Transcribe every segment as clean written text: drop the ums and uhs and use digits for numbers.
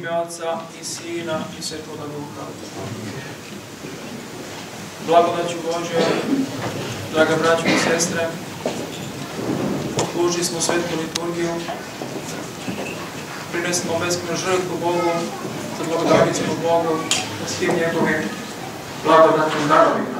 ime Otca i Sina i Svetoga Duha. Blagodaću Božja, draga braćo i sestre, odslužili smo svetu liturgiju, prinesimo beskonu žrtvu Bogu, zablagodarili smo Bogu na svim njegovim blagodatnim darovima.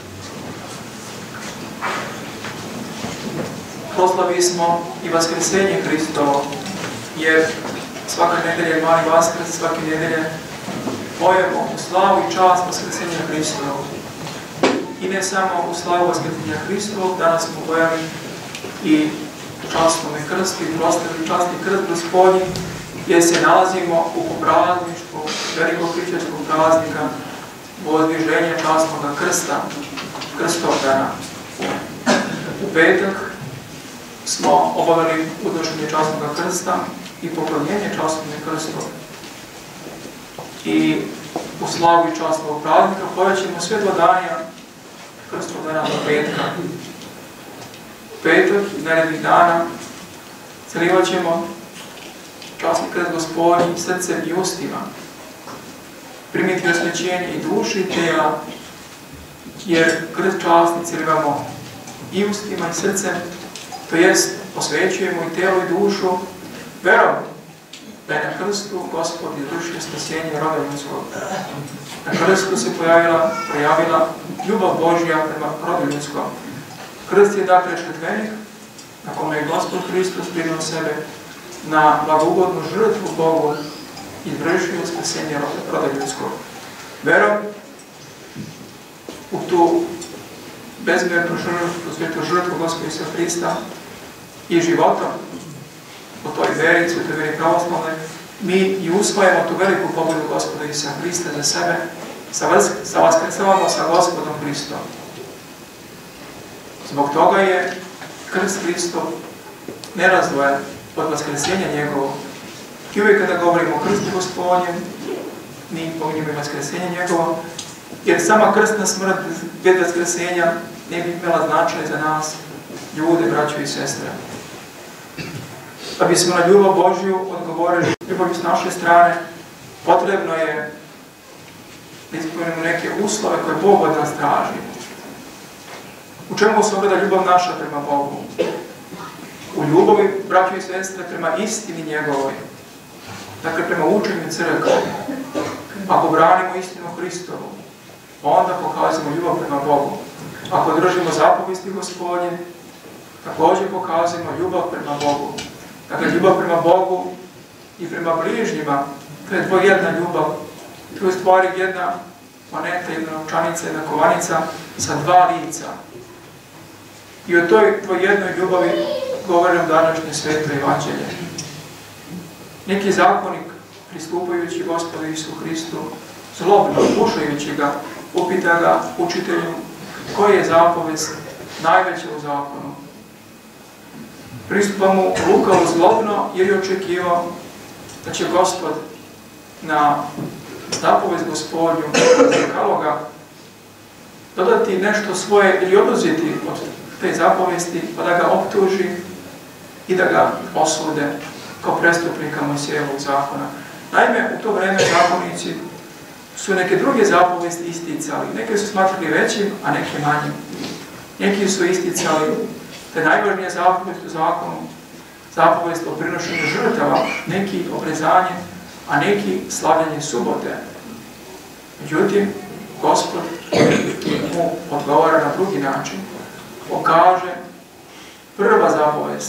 Proslavili smo i Vaskrsenje Hristovo, jer svake nedelje mali Vaskrs, svake nedelje pojemo u slavu i čast Vaskrsenja Hristovog. I ne samo u slavu Vaskrsenja Hristovog, danas smo pojeli i častnome krstu i proslavili častni krst Gospodnji, gdje se nalazimo u prazništvu velikog hrišćanskog praznika vozdviženja častnog krsta, Krstovdana. U petak smo obavili udnošenje častnog krsta i poklonjenje častnog krstu. I u slavu i častnog praznika povećemo sve do dana Krstovdana do petka. U petak, narednih dana, celivat ćemo častni krst Gospodnji srcem i ustima. Primiti osvećenje i duši i tela, jer krst častni celivamo i ustima i srcem, to jest osvećujemo i telo i dušu verom da je na krstu Gospod izvršio spasenje roda ljudskog. Na krstu se projavila ljubav Božja prema rodu ljudskom. Krst je dakle žrtvenik na kome je Gospod Hristos prinuo sebe na blagougodnu žrtvu Bogu izvršio spasenje roda ljudskog. Verom u tu bezmjernu žrtvu, svetu žrtvu Gospoda Isusa Hrista i životom u toj veri, svetoj veri pravoslavnoj, mi i usvajamo tu veliku pobedu Gospoda Isusa Hrista za sebe, vaskrcavamo sa Gospodom Hristom. Zbog toga je krst Hristov nerazdvojen od vaskrsenja njegovog. I uvijek kada govorimo o krstu Gospodnjem, mi pominjemo i vaskrsenje njegovo, jer sama krstna smrt bez vaskrsenja ne bi imala značaj za nas, ljude, braćo i sestre. Da bismo na ljubav Božju odgovorili ljubavi s naše strane, potrebno je da ispunimo neke uslove koje Bog od nas traži. U čemu se ogleda ljubav naša prema Bogu? U ljubavi, braćo i sestre, prema istini njegovoj. Dakle, prema učenju crkve. Ako branimo istinu Hristovu, onda pokazujemo ljubav prema Bogu. Ako držimo zapovesti Gospodnje, također pokazujemo ljubav prema Bogu. Dakle, ljubav prema Bogu i prema bližnjima, to je dvojedna ljubav. To je u stvari jedna moneta, jedna novčanica, jedna kovanica sa dva lica. I o toj dvojednoj ljubavi govorim današnje sveto evanđelje. Neki zakonik, pristupajući Gospodu Isusu Hristu, zlobno, slušajući ga, upita ga učitelju koja je zapovest najveća u zakonu. Pristupa mu lukavo zlobno jer je očekivao da će Gospod na zapovest Gospodnju Dekaloga dodati nešto svoje ili oduzeti od te zapovesti, pa da ga optuži i da ga osude kao prestupnika Mojsijevog zakona. Naime, u to vreme zakonici su neke druge zapovesti isticali. Neke su smatrali većim, a neke manjim. Neki su isticali da je najvažnija zapovest u zakonu zapovest o prinošenju žrtava, neki obrezanje, a neki slavljanje subote. Međutim, Gospod mu odgovara na drugi način. Pokaže prva zapovest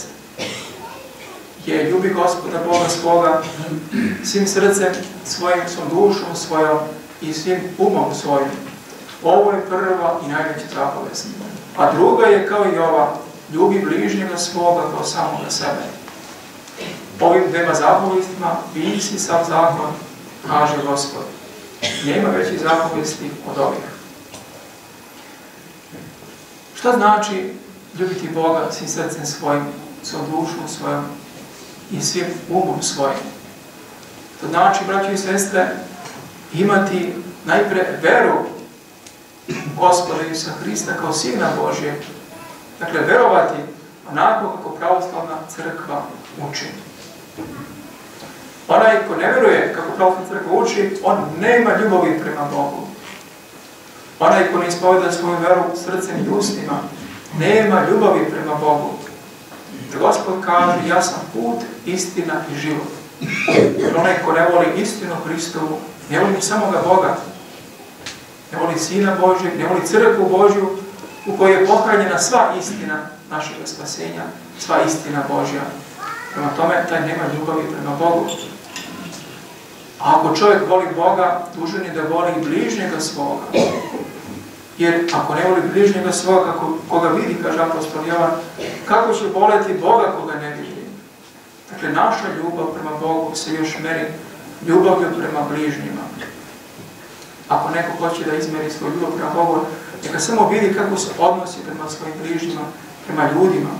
je ljubi Gospoda Boga svoga svim srcem svojim, svom dušom svojom i svim umom svojim. Ovo je prva i najveća zapovest. A druga je kao i ova, ljubi bližnjega svoga kao samoga sebe. Ovim dvema zapovestima visi sav zakon, kaže Gospod. Nema većih zapovesti od ovih. Šta znači ljubiti Boga svim srcem svojim, svom dušom svojom i svim umom svojim? To znači, braći i sestre, imati najpre veru Gospoda Isusa Hrista kao Sina Božjeg. Dakle, verovati onako kako pravoslavna crkva uči. Onaj ko ne vjeruje, kako pravoslavna crkva uči, on nema ljubavi prema Bogu. Onaj ko ne ispoveda svoju veru srcem i ustima, nema ljubavi prema Bogu. Gospod kaže, ja sam put, istina i život. Onaj ko ne voli istinu Hristovu, ne voli samoga Boga, ne voli Sina Božjeg, ne voli crkvu Božju, u kojoj je pohranjena sva istina našeg spasenja, sva istina Božja. Prema tome, taj nema ljubavi prema Bogu. A ako čovjek voli Boga, dužan je da voli i bližnjega svoga. Jer ako ne voli bližnjega svoga, koga vidi, kaže apostol Jovan, kako će voleti Boga koga ne vidi? Dakle, naša ljubav prema Bogu se još meri ljubavlju prema bližnjima. Ako neko hoće da izmeri svoju ljubav prema Bogu, neka samo vidi kako se odnosi prema svojim bližnjima, prema ljudima.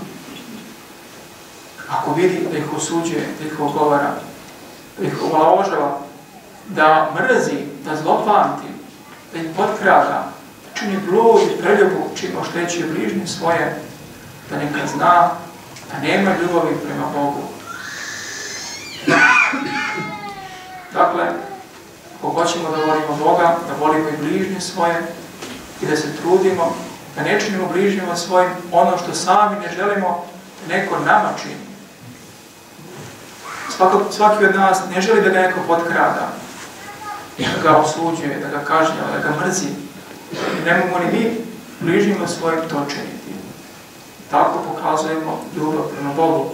Ako vidi da ih osuđuje, da ih ogovara, da ih omalovažava, da mrzi, da zlopamti, da ih potkrada, da čini blud i preljubu čim oštećuje bližnje svoje, da neka zna da nema ljubavi prema Bogu. Dakle, ako hoćemo da volimo Boga, da volimo i bližnje svoje i da se trudimo, da ne činimo bližnjima svojim ono što sami ne želimo, neko nama čini. Svaki od nas ne želi da ga neko potkrada, da ga osuđuje, da ga kažnjava, da ga mrzi. I ne mogu ni mi bližnjima svojim to činiti. Tako pokazujemo ljubav prema Bogu.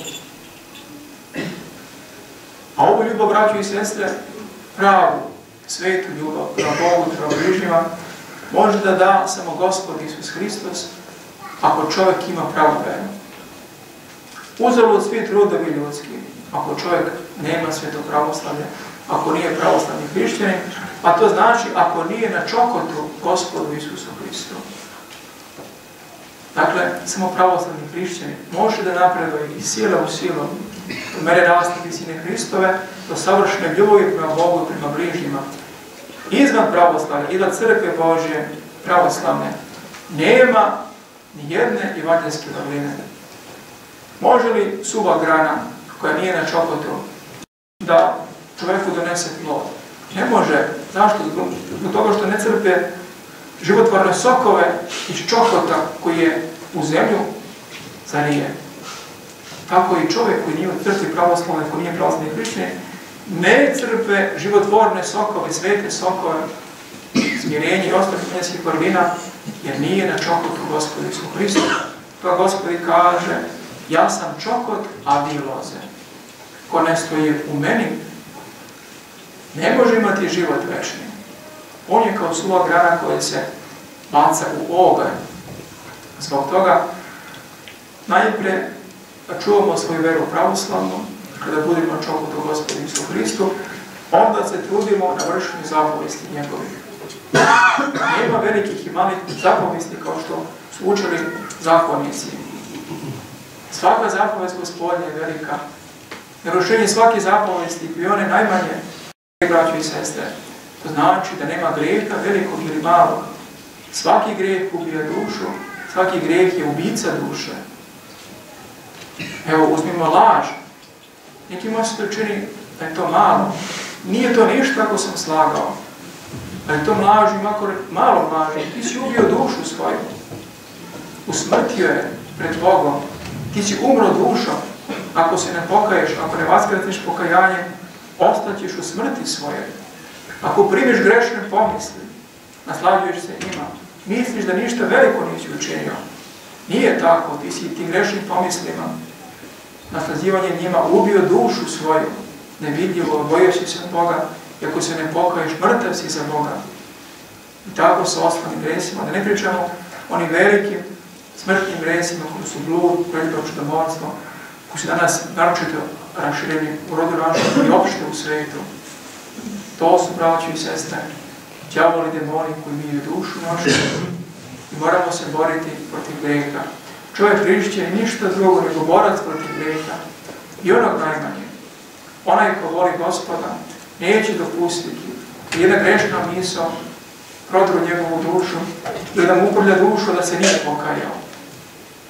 A ovu ljubav, braćo i sestre, pravu, svetu ljubav prema Bogu, prema bližnjima, može da da samo Gospod Isus Hristos, ako čovjek ima pravu veru. Uzalud svi trudovi ljudski, ako čovjek nema sveto pravoslavlje, ako nije pravoslavni hrišćanin, a to znači ako nije na čokotu Gospodu Isusu Hristu. Dakle, samo pravoslavni hrišćanin može da napreduje iz sile u silu, do mere rasta visine Hristove, do savršene ljubavi prema Bogu i prema bližnjima. Izvan pravoslavlja, izvan crkve Božje pravoslavne, nema ni jedne evanđelske vrline. Može li suva grana koja nije na čokotu da čovjeku donese plod? Ne može. Zašto? Zbog toga što ne crpe životvorne sokove iz čokota koji je u zemlju zarije. Tako i čovjek koji nije u crkvi pravoslavne, koji nije pravoslavni hrišćanin, ne crpe životvorne sokove, svete sokove, smirenje i ostalih nebeskih vrlina, jer nije na čokotu Gospodu Isu Hristu. To Gospod kaže, ja sam čokot, a vi loze. Ko ne stoji u meni, ne može imati život večni. On je kao suva grana koja se baca u oganj. Zbog toga, najprije čuvamo svoju veru pravoslavnu, kada budemo na čokotu Gospodu Isu Hristu, onda se trudimo na vršenju zapovesti njegovih. Nema velikih i malih zapovesti kao što su učili zakonnici. Svaka zapovest Gospodnja je velika. Narušenje svake zapovesti, i one najmanje, braćo i sestre, to znači da nema greha velikog ili malog. Svaki greh ubija dušu, svaki greh je ubica duše. Evo, uzmimo laž. Nekima se to čini da je to malo. Nije to ništa ako sam slagao. Ali to mlaži, makar malo mlaži. Ti si ubio dušu svoju. Usmrtio je pred Bogom. Ti si umro dušom. Ako se ne pokaješ, ako ne vaskratiš pokajanje, ostaćeš u smrti svoje. Ako primiš grešne pomisli, naslađuješ se njima. Misliš da ništa veliko nisi učinio. Nije tako, ti si tim grešnim pomislima, naslađivanjem njima ubio dušu svoju. Nevidljivo, bojio si se od Boga, i ako se ne pokaješ, mrtav si za Boga. I tako sa ostalim gresima, da ne pričamo onim velikim smrtnim gresima koji su blud, preljubom, čudomorstvo, koji su danas naročito rašireni u rodu našem i opšte u svetu. To su, braći i sestre, đavoli demoni koji miju dušu našu i moramo se boriti protiv greha. Čovjek hrišćan je ništa drugo nego borac protiv greha. I onog najmanje. Onaj ko voli Gospoda neće dopustiti jedna grešna misao prodru njegovu dušu ili da mu upravlja dušu da se nije pokajao.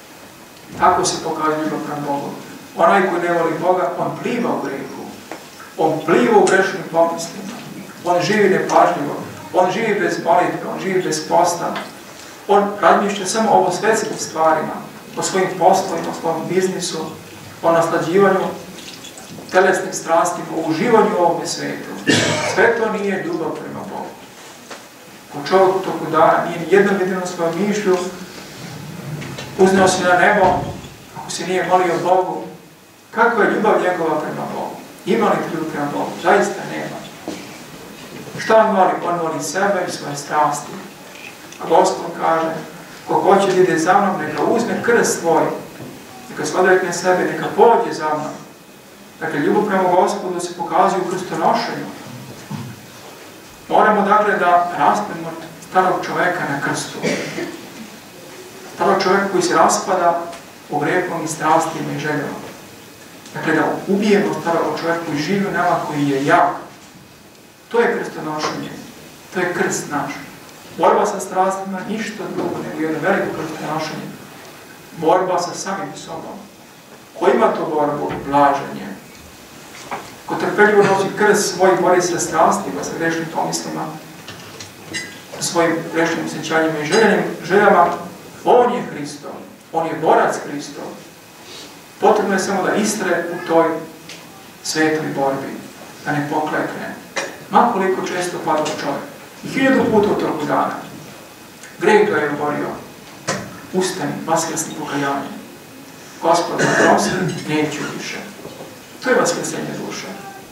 Tako se pokazuje ljubav prema Bogu. Onaj koji ne voli Boga, on pliva u grehu. On pliva u grešnim pomislima. On živi nepažljivo. On živi bez molitve. On živi bez posta. On razmišlja samo o svetskim stvarima, o svojim poslovima, o svom biznisu, o naslađivanju telesnim strastima, o uživanju u ovome svetu. Sve to nije ljubav prema Bogu. Ko čovjek u toku dana nije ni jednom jedinom svojom mišlju uznao se na nebo, ako se nije molio Bogu, kakva je ljubav njegova prema Bogu? Ima li ljubav prema Bogu? Zaista nema. Šta on voli? On voli sebe i svoje strasti. A Gospod kaže, ko hoće da ide za mnom, neka uzme krst svoj, neka se odrekne sebe, neka pođe za mnom. Dakle, ljubav prema Gospodu se pokazuje u krstonošenju. Moramo dakle da raspnemo starog čoveka na krstu. Starog čoveka koji se raspada u grehom i strastima i željama. Dakle, da ubijemo starog čoveka koji živi u nama, koji je jak. To je krstonošenje. To je krst naš. Borba sa strastima, ništa drugo nego jedno veliko krstonošenje. Borba sa samim sobom. Ko ima to borbu? Blažen je. Ko trpeljivo nosi krst svoj, bori sa strastima, sa grešnim pomislima, sa svojim grešnim osjećanjima i željama, on je Hristov. On je borac Hristov. Potrebno je samo da istre u toj svetoj borbi, da ne poklekne. Ma koliko često pada čovjek. I 1000 puta u toku dana. Greh ga je oborio. Ustani, vaskrsni pokajanje. Gospod, oprosti, neću više. To je vaskrsenje duše.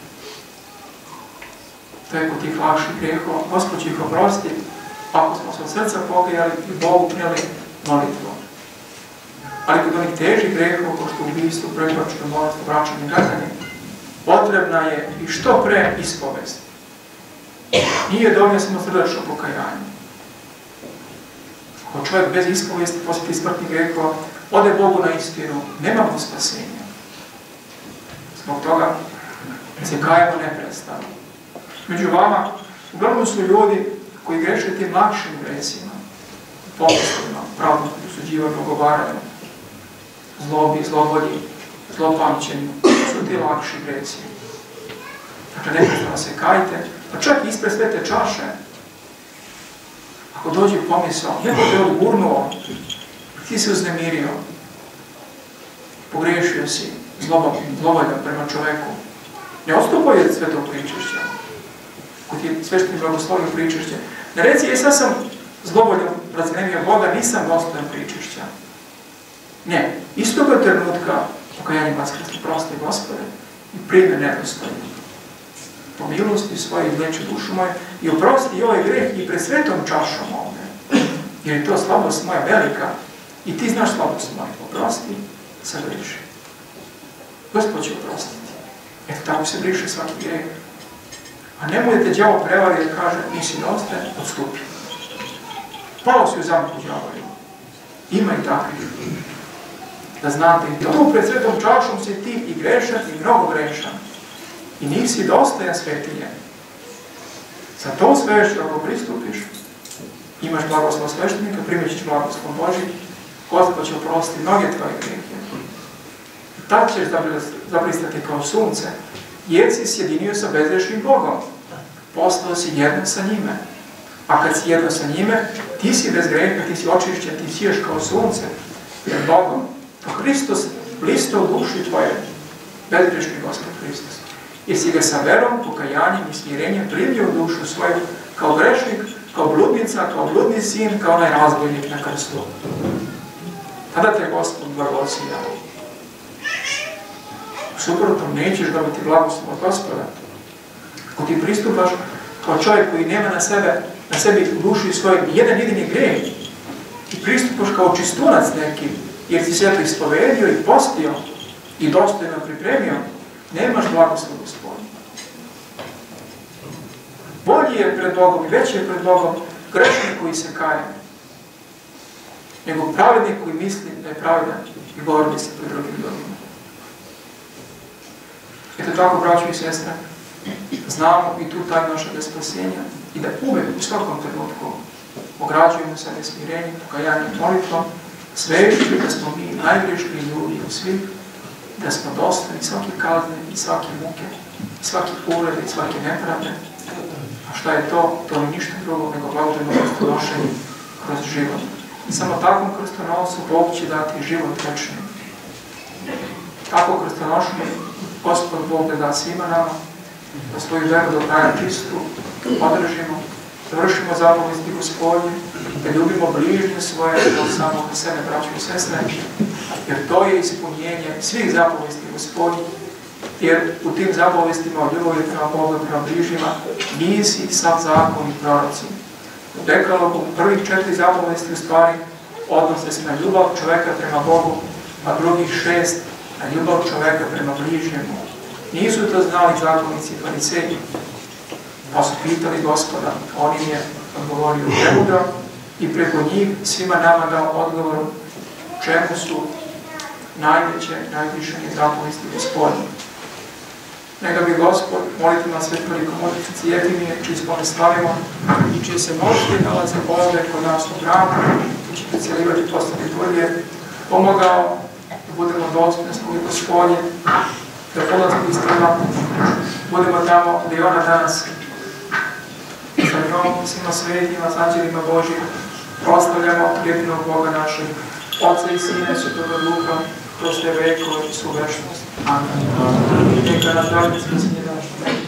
To je kod tih lakših grehova. Gospod će ih oprostiti ako smo se od srca pokajali i Bogu prijeli molitvu. Ali kod onih težih grehova, kao što ubijstvo, prekoračeno bolest, vraćanje, gazanje, potrebna je i što pre ispovest. Nije dovoljno samo srdačno pokajanje. Ako čovjek bez ispovesti poslije tih smrtnih grehova ode Bogu na istinu, nema mu spasenja. Zbog toga se kajemo neprestano. Među vama uglavnom su ljudi koji greše tim lakšim gresima, pomislima, pravnom usuđivanju, ogovaranju, zlobi, zlobolji, zlopamćenju. To su ti lakši gresi. Dakle, neprestano se kajte, pa čak i ispred svete čaše. Ako dođe pomisao, neko te odgurnuo, ti se uznemirio, pogrešio si, zlovoljan prema čoveku. Ne odstupaj od svetog pričešća. Ako ti je svešteni blagoslovio pričešće, ne reci, sad sam zlovoljan, raznemio Boga, nisam dostojan pričešća. Ne, istoga trenutka pokajanje vaskrsti, prosti Gospode i prime nedostojno. Po milosti svoje izleči dušu moju i oprosti i ovaj greh i pred svetom čašom ovdje. Jer je to slabost moja velika i ti znaš slabost moja. Oprosti, sad briši. Gospod će oprostiti. Eto tako se briše svaki greh. A nemoj da te đavo prevari da kaže nisi dostojan, odstupi. Pao si u zamku đavoju. Ima i takvih. Da znate i to. Tu pred svetom čašom si ti i grešan i mnogo grešan. I nisi dostojan svetinje. Sa tom svešću, ako pristupiš, imaš blagoslov sveštenika, primit ćeš blagoslov Božji, Gospod će oprostiti mnoge tvoje grehe. Tad ćeš zablistati kao sunce, jer si sjedinio sa bezgrešnim Bogom. Postao si jedno sa njime. A kad si jedno sa njime, ti si bez greha, ti si očišćen, ti siješ kao sunce pred Bogom. To Hristos blisto u duši tvoje, bezgrešni Gospod Hristos. Jer si ga sa verom, pokajanjem i smirenjem primio u dušu svoju kao grešnik, kao bludnica, kao bludni sin, kao onaj razbojnik na krstu. Tada te Gospod blagosija. Suprotno, nećeš dobiti blagoslov od Gospoda. Ako ti pristupaš kao čovjek koji nema na sebi u duši svoj jedan jedini greh i pristupaš kao čistunac neki, jer si se to ispovedio i postio i dostojno pripremio, nemaš blagoslov Gospodina. Bolji je pred Bogom i veći je pred Bogom grešnik koji se kaje, nego pravednik koji misli da je pravedan i govori se pred drugim ljudima. Eto tako, braćo i sestre, znamo i tu tajnu našeg spasenja i da uvek u svakom trenutku ograđujemo se nesmirenjem, pokajanjem, molitvom, svešću da smo mi najgrešniji ljudi u svih, da smo dostojni svake kazne i svake muke, svaki ured i svaki nepravde. A šta je to? To je ništa drugo nego blagodano krstonošenje kroz život. I samo takvom krstonosu Bog će dati život večni. Tako krstonošenje Gospod Bog da da svima nama, da svoju veru do kraja čistu održimo, da vršimo zapovesti Gospodnje, da ljubimo bližnje svoje od samog sebe, braćo i sestre, jer to je ispunjenje svih zapovesti Gospodnje, jer u tim zapovestima o ljubavi prema Bogu i prema bližnjima nisi sav zakon i proroci. U dekalogu prvih 4 zapovesti u stvari odnose se na ljubav čoveka prema Bogu, a drugih 6 na ljubav čoveka prema bližnjemu. Nisu to znali zakonici i fariseji, pa su pitali Gospoda, on im je odgovorio premudro i preko njih svima nama dao odgovor čemu su najveće, najvišenije zapovesti Gospodine. Neka bi Gospod, molite nas Svete velikomučenice Jeftimije, čiji spone slavimo i čije se možete nalaze ovdje kod nas u hramu, koji ćete cijelivati posle liturgije, pomogao da budemo dostojni svoje Gospodnje, da polazimo istina, budemo tamo gdje je ona danas, sa njom, svima svetima, s anđelima Božjim, proslavljamo jedinog Boga našeg, Otca i Sina i Svetoga Duha, kroz te vekove i svu večnost. Amen. Neka nas dragi spasitelj naš.